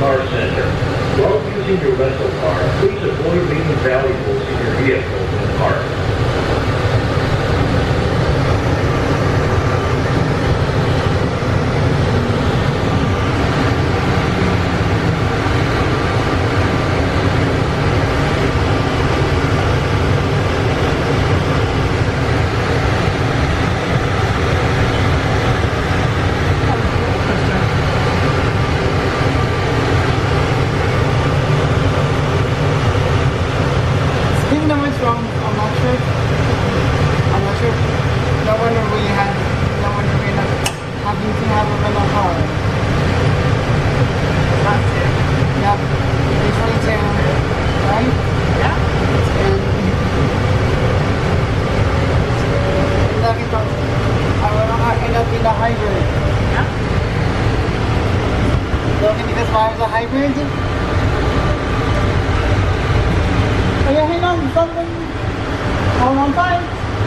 car center. While using your rental car, please avoid leaving valuables in your vehicle when parked. Hybrid? Oh yeah, hang on, something. Hold on tight.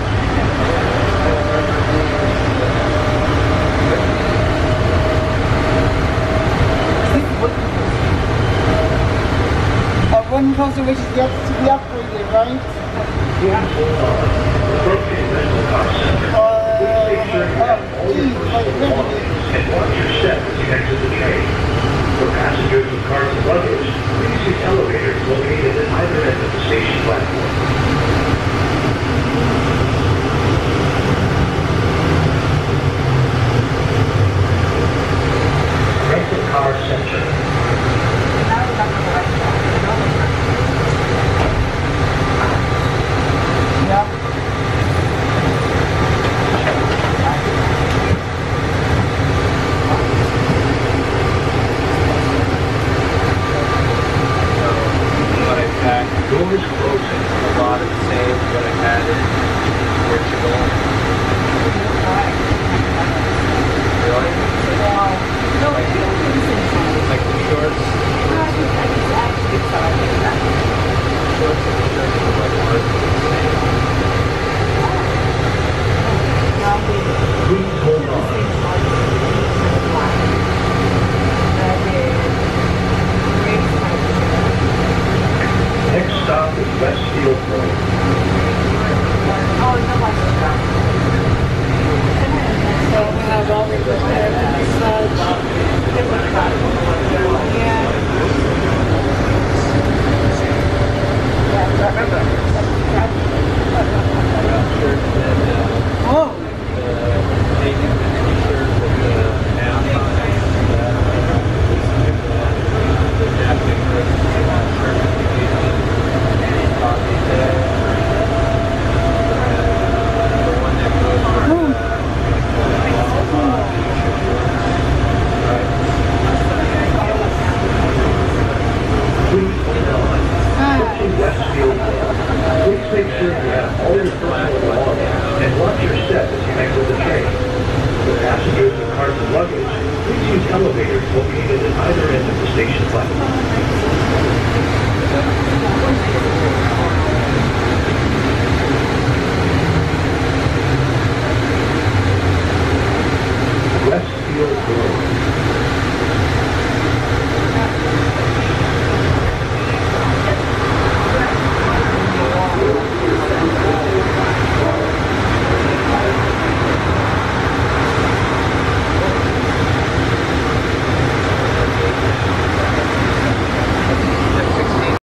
One coaster which is yet to be upgraded, right? Yeah. Appropriate rental car center. Please make sure you have all your personal belongings and watch your step as you exit the train. For passengers with cars and luggage, please use elevators located at either end of the station platform. Rental car center. Doors closing. A lot of the same what I had in Portugal. Really? No, Like the shorts? Shorts and the shirts were like largely the same. Please hold on. Next stop is Westfield Road. Oh, no, so we have all the repairs and such. Oh! Please make sure you have all your personal belongings and watch your step as you exit the train. For passengers with cars and luggage, please use elevators located at either end of the station platform.